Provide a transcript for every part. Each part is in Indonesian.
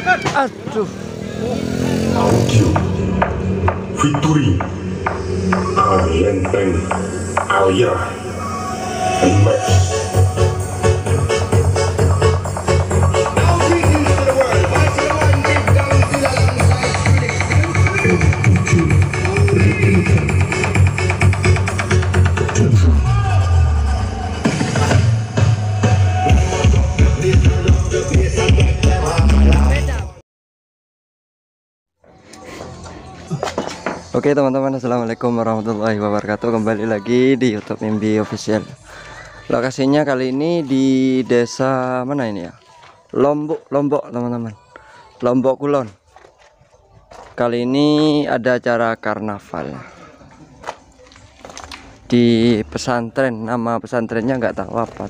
Aduh. Audio featuring Lenteng Alia Max. Oke teman-teman, assalamualaikum warahmatullahi wabarakatuh. Kembali lagi di YouTube Mimbi Official. Lokasinya kali ini di desa mana ini ya? Lombok teman-teman, Lombok Kulon. Kali ini ada acara karnaval di pesantren. Nama pesantrennya nggak tahu apa.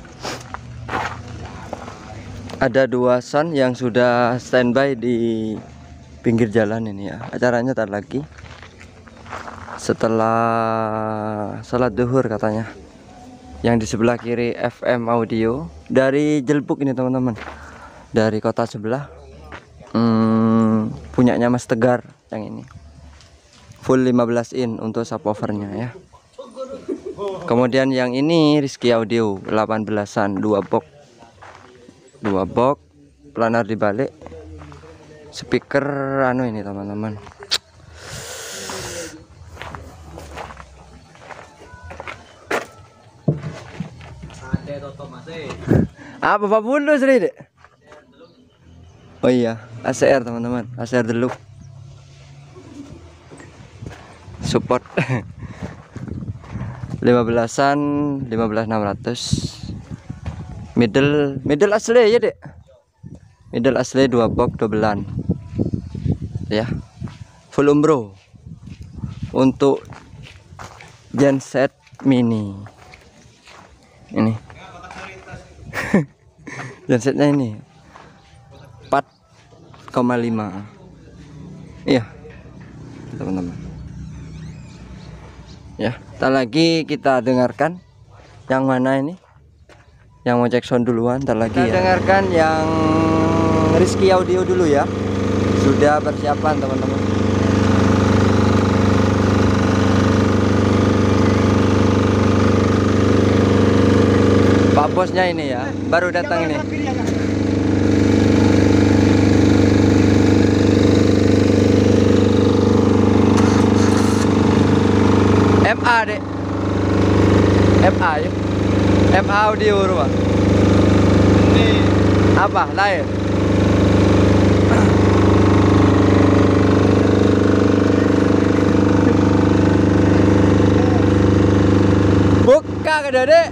Ada 2 son yang sudah standby di pinggir jalan ini ya. Acaranya tar lagi setelah sholat duhur katanya. Yang di sebelah kiri FM Audio dari Jelbuk ini teman-teman, dari kota sebelah. Punyanya Mas Tegar yang ini, full 15 in untuk subwoofernya ya. Kemudian yang ini Rizky Audio 18an, 2 box planar dibalik, speaker anu ini teman-teman. Apa Pak Bulu sih dek? Oh iya, ACR teman-teman, ACR dulu support 15an, 15600 middle asli ya dek, middle asli 2 box dobelan ya, full umbro untuk genset mini ini. Gensetnya ini 4,5 iya teman-teman ya. Tak lagi kita dengarkan yang mana ini, yang mau cek sound duluan. Tak lagi kita dengarkan yang Rizky Audio dulu ya. Sudah persiapan teman-teman. Pak bosnya ini ya, baru datang ini. MA dek, MA ya, MA Audio rumah. Ini apa lain? Buka ke dek.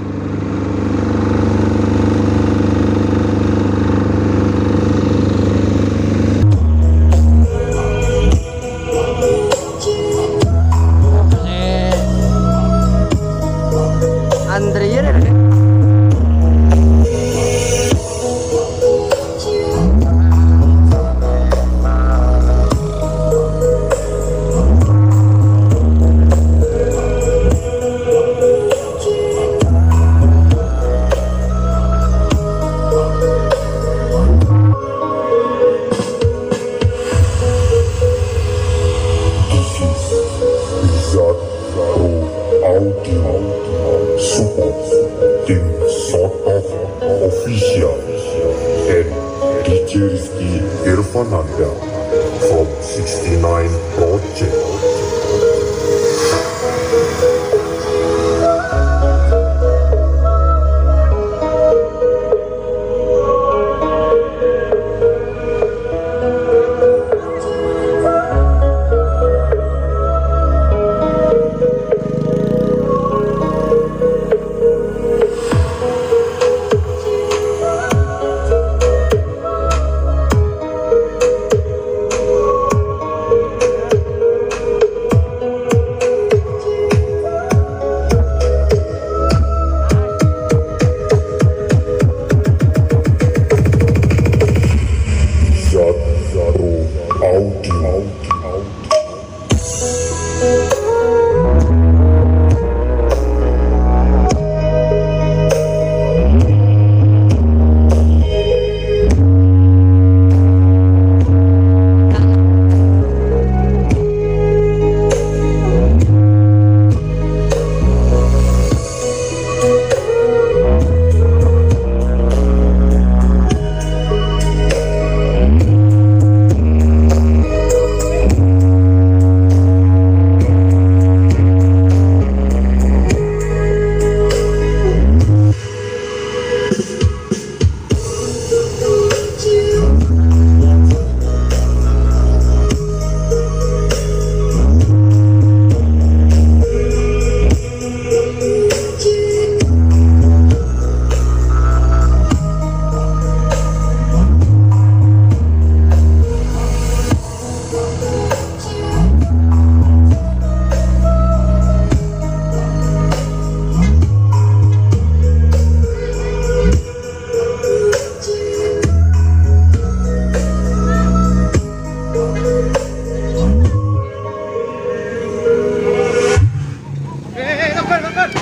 Official and DJ Rizky Irfananda from 69 Project.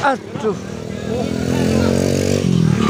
Aduh.